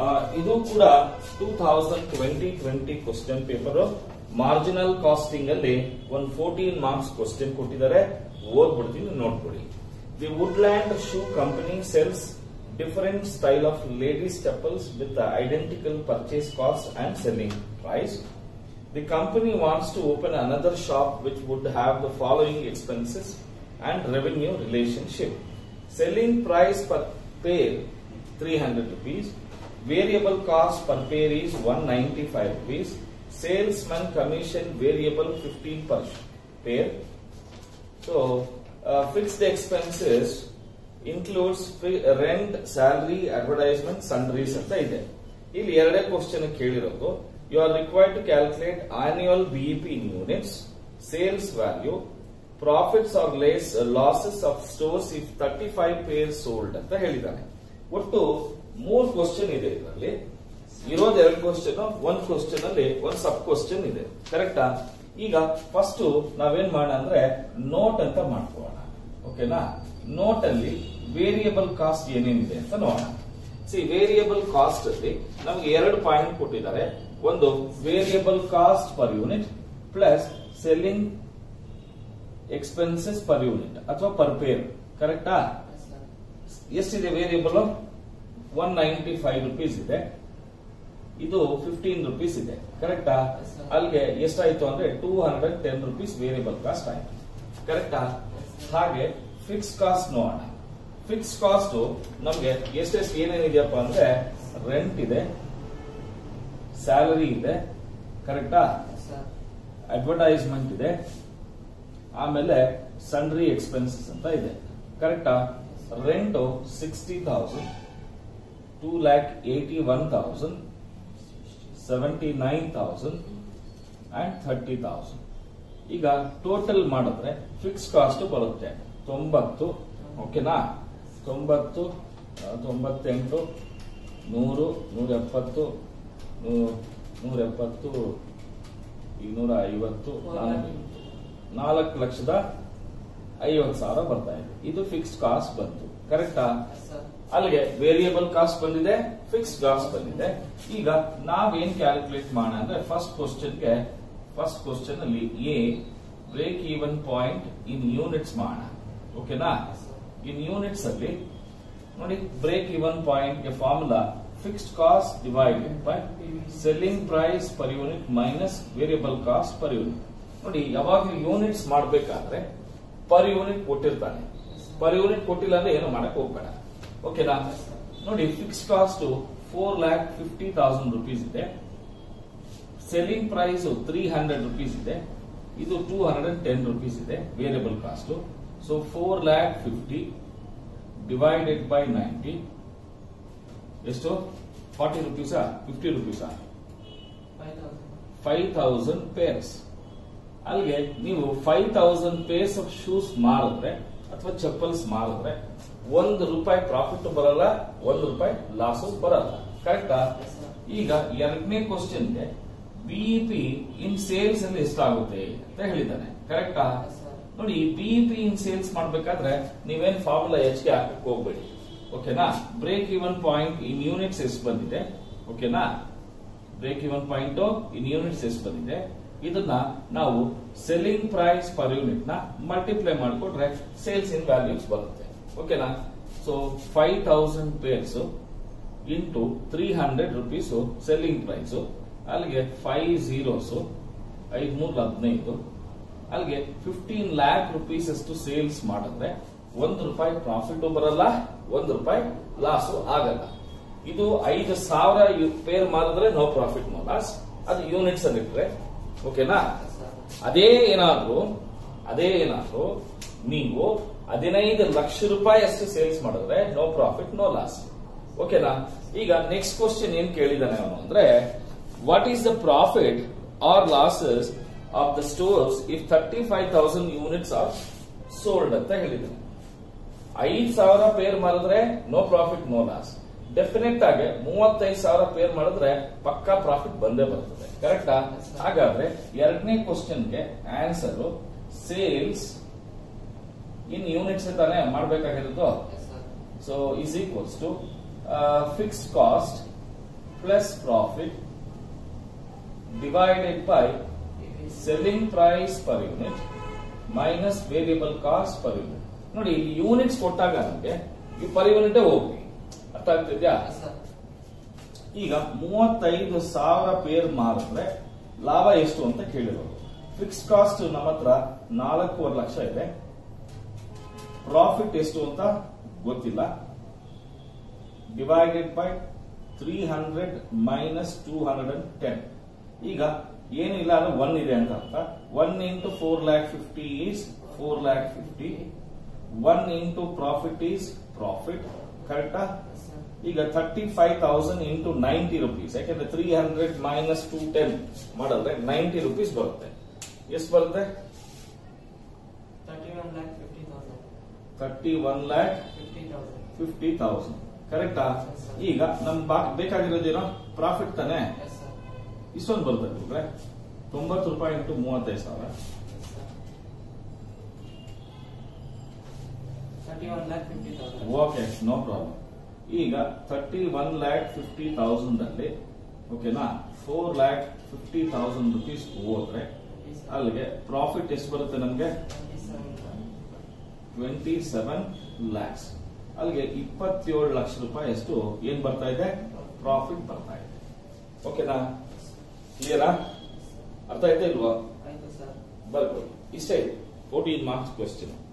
ಇದು ಕೂಡ 2020 question paper marginal casting ಅಲ್ಲಿ ಒಂದು 14 ಮಾರ್ಕ್ಸ್ ಕ್ವಶನ್ ಕೊಟ್ಟಿದ್ದಾರೆ. ಓದ್ಬಿಡ್ತೀನಿ, ನೋಡ್ಕೊಳ್ಳಿ. The Woodland shoe company sells different style of ladies chappals with the identical purchase cost and selling price. The company wants to open another shop which would have the following expenses and revenue relationship. Selling price per pair 300 rupees. Variable cost per pair is 195 rupees. Salesman commission variable 15 per pair. So fixed expenses includes rent, salary, advertisement, sundries ಅಂತ ಇದೆ. ಇಲ್ಲಿ ಎರಡೇ question ಕೇಳಿರೋದು. You are required to calculate annual BEP in units, sales value, profits or losses of stores if 35 pairs sold ಅಂತ ಹೇಳಿದ್ದಾನೆ. ಒಟ್ಟು 3 question ಇದೆ. ಇದರಲ್ಲಿ ಇರೋದು 2 ಕ್ವಶನ್, ಒಂದು ಕ್ವಶನ್ ಅಲ್ಲಿ ಒಂದು ಸಬ್ ಕ್ವಶನ್ ಇದೆ. ಕರೆಕ್ಟಾ? ಈಗ ಫಸ್ಟ್ ನಾವೇನ್ ಮಾಡೋಣ ಅಂದ್ರೆ ನೋಟ್ ಅಂತ ಮಾಡ್ಕೊಳ್ಳೋಣ. ಓಕೆನಾ? ನೋಟ್ ಅಲ್ಲಿ ವೇರಿಯಬಲ್ ಕಾಸ್ಟ್ ಏನೇನಿದೆ ಅಂತ ನೋಡೋಣ. ವೇರಿಯಬಲ್ ಕಾಸ್ಟ್ ಅಲ್ಲಿ ನಮಗೆ 2 ಪಾಯಿಂಟ್ ಕೊಟ್ಟಿದ್ದಾರೆ. ಒಂದು variable cost per unit plus selling expenses per unit ಅಥವಾ ಪರ್ ಪೇರ್. ಕರೆಕ್ಟಾ? ಎಷ್ಟಿದೆ ವೇರಿಯಬಲ್? 195 rupees ಇದೆ. ಇದು 15 rupees ಇದೆ. ಕರೆಕ್ಟಾ? ಅಲ್ಲಿಗೆ ಎಷ್ಟಾಯ್ತು ಅಂದ್ರೆ 210 rupees ವೇರಿಯಬಲ್ ಕಾಸ್ಟ್ ಆಯ್ತು. ಕರೆಕ್ಟಾ? ಹಾಗೆ ಫಿಕ್ಸ್ ಕಾಸ್ಟ್ ನೋಡೋಣ. ಫಿಕ್ಸ್ ಕಾಸ್ಟ್ ನಮ್ಗೆ ಎಷ್ಟೆಷ್ಟು ಏನೇನಿದೆಯಪ್ಪ ಅಂದ್ರೆ ರೆಂಟ್ ಇದೆ, ಸ್ಯಾಲರಿ ಇದೆ. ಕರೆಕ್ಟಾ? ಅಡ್ವರ್ಟೈಸ್ಮೆಂಟ್ ಇದೆ, ಆಮೇಲೆ ಸನ್ರಿ ಎಕ್ಸ್ಪೆನ್ಸಸ್ ಅಂತ ಇದೆ. ಕರೆಕ್ಟಾ? Rent 60,000, 2,81,000, 79,000 and 30,000. ಈಗ ಟೋಟಲ್ ಮಾಡಿದ್ರೆ ಫಿಕ್ಸ್ ಕಾಸ್ಟ್ ಬರುತ್ತೆ 90. ಓಕೆನಾ? 90, 98, 100, 170, 170, 250, 4,50,000 ಬರ್ತಾ ಇದೆ. ಇದು ಫಿಕ್ಸ್ಡ್ ಕಾಸ್ಟ್ ಬಂತು. ಕರೆಕ್ಟಾ? ಅಲ್ಲಿಗೆ ವೇರಿಯಬಲ್ ಕಾಸ್ಟ್ ಬಂದಿದೆ, ಫಿಕ್ಸ್ಡ್ ಕಾಸ್ಟ್ ಬಂದಿದೆ. ಈಗ ನಾವೇನ್ ಕ್ಯಾಲ್ಕುಲೇಟ್ ಮಾಡೋಣ ಅಂದ್ರೆ ಫಸ್ಟ್ ಕ್ವಶನ್ ಅಲ್ಲಿ a break even point in units ಮಾಡೋಣ. ಓಕೆನಾ? ಇನ್ ಯೂನಿಟ್ಸ್ ಅಲ್ಲಿ ನೋಡಿ, ಬ್ರೇಕ್ ಈವನ್ ಪಾಯಿಂಟ್ ಗೆ formula fixed cost divided by selling price per unit minus variable cost per unit. ನೋಡಿ, ಯಾವಾಗಲೂ ಯೂನಿಟ್ಸ್ ಮಾಡಬೇಕಾದ್ರೆ ಪರ್ ಯೂನಿಟ್ ಕೊಟ್ಟಿರ್ತಾನೆ. ಪರ್ ಯೂನಿಟ್ ಕೊಟ್ಟಿಲ್ಲ ಅಂದ್ರೆ ಏನು ಮಾಡಕ್ ಹೋಗ್ಬೇಡ. ಓಕೆನಾ? ನೋಡಿ, ಫಿಕ್ಸ್ ಕಾಸ್ಟ್ 4,50,000 rupees ಇದೆ. ಸೆಲ್ಲಿಂಗ್ ಪ್ರೈಸ್ 300 rupees ಇದೆ. ಇದು 210 rupees ಇದೆ variable cost. So 4,50,000 divided by 90 ಎಷ್ಟು? 40 rupees, 50 rupees, 5,000 ಪೇರ್ಸ್. ಅಲ್ಲಿಗೆ ನೀವು 5,000 ಪೇರ್ಸ್ ಆಫ್ ಶೂಸ್ ಮಾರಿದ್ರೆ ಅಥವಾ ಚಪ್ಪಲ್ಸ್ ಮಾರಿದ್ರೆ ₹1 ಪ್ರಾಫಿಟ್ ಬರಲ್ಲ, ₹1 ಲಾಸ್ ಬರಲ್ಲ. ಕರೆಕ್ಟಾ? ಈಗ ಎರಡನೇ ಕ್ವಶನ್ಗೆ ಬಿಇಪಿ ಇನ್ ಸೇಲ್ಸ್ ಅಲ್ಲಿ ಎಷ್ಟಾಗುತ್ತೆ ಅಂತ ಹೇಳಿದ್ದಾನೆ. ಕರೆಕ್ಟಾ? ನೋಡಿ, ಬಿಇಪಿ ಇನ್ ಸೇಲ್ಸ್ ಮಾಡ್ಬೇಕಾದ್ರೆ ನೀವೇನ್ ಫಾರ್ಮುಲಾ ಹೆಚ್ಚಿಗೆ ಹಾಕಕ್ಕೆ ಹೋಗ್ಬೇಡಿ. ಓಕೆನಾ? Break even point in units ಎಷ್ಟು ಬಂದಿದೆ? ಓಕೆನಾ? Break even point in units ಎಷ್ಟು ಬಂದಿದೆ? ಇದನ್ನ ನಾವು ಸೆಲ್ಲಿಂಗ್ ಪ್ರೈಸ್ ಪರ್ ಯೂನಿಟ್ ನ ಮಲ್ಟಿಪ್ಲೈ ಮಾಡಿಕೊಟ್ರೆ ಸೇಲ್ಸ್ ಇನ್ ವ್ಯಾಲ್ಯೂಸ್ ಬರುತ್ತೆ. ಓಕೆನಾ? So 5,000 pairs into 300 rupees selling price. ಅಲ್ಲಿಗೆ 5 zeros, 5,315. ಅಲ್ಲಿಗೆ 15 lakh rupees ಅಷ್ಟು ಸೇಲ್ಸ್ ಮಾಡಿದ್ರೆ ₹1 ಪ್ರಾಫಿಟ್ ಬರಲ್ಲ, ₹1 ಲಾಸ್ ಆಗಲ್ಲ. ಇದು 5,000 ಪೇರ್ ಮಾರಿದ್ರೆ ನೋ ಪ್ರಾಫಿಟ್ ನೋ ಲಾಸ್. ಅದು ಯೂನಿಟ್ಸ್ ಅಲ್ಲಿ ಇಟ್ರೆ. ಓಕೆನಾ? ಅದೇ ಏನಾದ್ರು ನೀವು 15 ಲಕ್ಷ ರೂಪಾಯಿ ಅಷ್ಟು ಸೇಲ್ಸ್ ಮಾಡಿದ್ರೆ ನೋ ಪ್ರಾಫಿಟ್ ನೋ ಲಾಸ್. ಓಕೆನಾ? ಈಗ ನೆಕ್ಸ್ಟ್ ಕ್ವಶನ್ ಏನ್ ಕೇಳಿದಾನೆ ಅವನು ಅಂದ್ರೆ what is the profit or losses of the stores if 35,000 units are sold ಅಂತ ಹೇಳಿದ್ದಾನೆ. 5,000 ಪೇರ್ ಮಾಡಿದ್ರೆ no profit no loss. Definite ಆಗಿ 35,000 ಪೇರ್ ಮಾಡಿದ್ರೆ ಪಕ್ಕಾ ಪ್ರಾಫಿಟ್ ಬಂದೇ ಬರ್ತದೆ. ಕರೆಕ್ಟಾ? ಹಾಗಾದ್ರೆ ಎರಡನೇ ಕ್ವಶನ್ಗೆ ಆನ್ಸರ್ ಸೇಲ್ಸ್ ಇನ್ ಯೂನಿಟ್ಸ್ ತಾನೇ ಮಾಡಬೇಕಾಗಿರೋದು. So is equals to fixed cost plus profit divided by selling price per unit minus variable cost per unit. ನೋಡಿ ಇಲ್ಲಿ ಯೂನಿಟ್ಸ್ ಕೊಟ್ಟಾಗ ನಮಗೆ ಈ ಪರ್ ಯೂನಿಟ್ ಹೋಗ್ಲಿ, ಅರ್ಥ ಆಗ್ತಿದ್ಯಾ? ಈಗ 35,000 ಪೇರ್ ಮಾರಿದ್ರೆ ಲಾಭ ಎಷ್ಟು ಅಂತ ಕೇಳಿರೋದು. ಫಿಕ್ಸ್ ಕಾಸ್ಟ್ ನಮ್ಮ ಹತ್ರ 4.5 ಲಕ್ಷ ಇದೆ. ಪ್ರಾಫಿಟ್ ಎಷ್ಟು ಅಂತ ಗೊತ್ತಿಲ್ಲ. Divided by 300 minus 210. ಈಗ ಏನಿಲ್ಲ ಅಂದ್ರೆ 1 ಇದೆ ಅಂತ ಅರ್ಥ. 1 into 4,50,000 is 4,50,000. 1 into profit is profit. ಕರೆಕ್ಟಾ? ಈಗ 35,000 into 90 rupees. ಯಾಕೆಂದ್ರೆ 300 ಮೈನಸ್ 210 ಮಾಡಿದ್ರೆ 90 rupees ಬರುತ್ತೆ. ಎಷ್ಟು ಬರುತ್ತೆ? 31,50,000. ಕರೆಕ್ಟಾ? ಈಗ ನಮ್ಗೆ ಬೇಕಾಗಿರೋದೇನೋ ಪ್ರಾಫಿಟ್ ತಾನೆ. ಇಷ್ಟೊಂದು ಬರುತ್ತೆ 90 ರೂಪಾಯಿ ಇಂಟು 35,000. 31,50,000. Okay, no problem. ಈಗ 31,50,000 ಅಲ್ಲಿ ಓಕೆನಾ 4,50,000 rupees ಹೋದ್ರೆ ಅಲ್ಲಿಗೆ ಪ್ರಾಫಿಟ್ ಎಷ್ಟು ಬರುತ್ತೆ ನಮ್ಗೆ? 27 lakhs. ಅಲ್ಲಿಗೆ 27 ಲಕ್ಷ ರೂಪಾಯಿ ಎಷ್ಟು ಏನ್ ಬರ್ತಾ ಇದೆ? ಪ್ರಾಫಿಟ್ ಬರ್ತಾ ಇದೆ. ಓಕೆನಾ? ಕ್ಲಿಯರಾ? ಅರ್ಥ ಆಯ್ತಾ ಇಲ್ವಾ? ಬರ್ಬೋದು. ಇಷ್ಟೇ 14 ಮಾರ್ಕ್ಸ್ ಕ್ವೆಶ್ಚನ್.